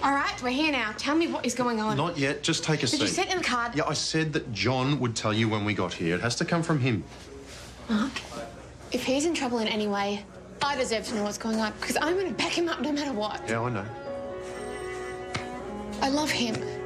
All right, we're here now. Tell me what is going on. Not yet. Just take a seat. Did you sit in the card? Yeah, I said that John would tell you when we got here. It has to come from him. Mark, if he's in trouble in any way, I deserve to know what's going on because I'm going to back him up no matter what. Yeah, I know. I love him.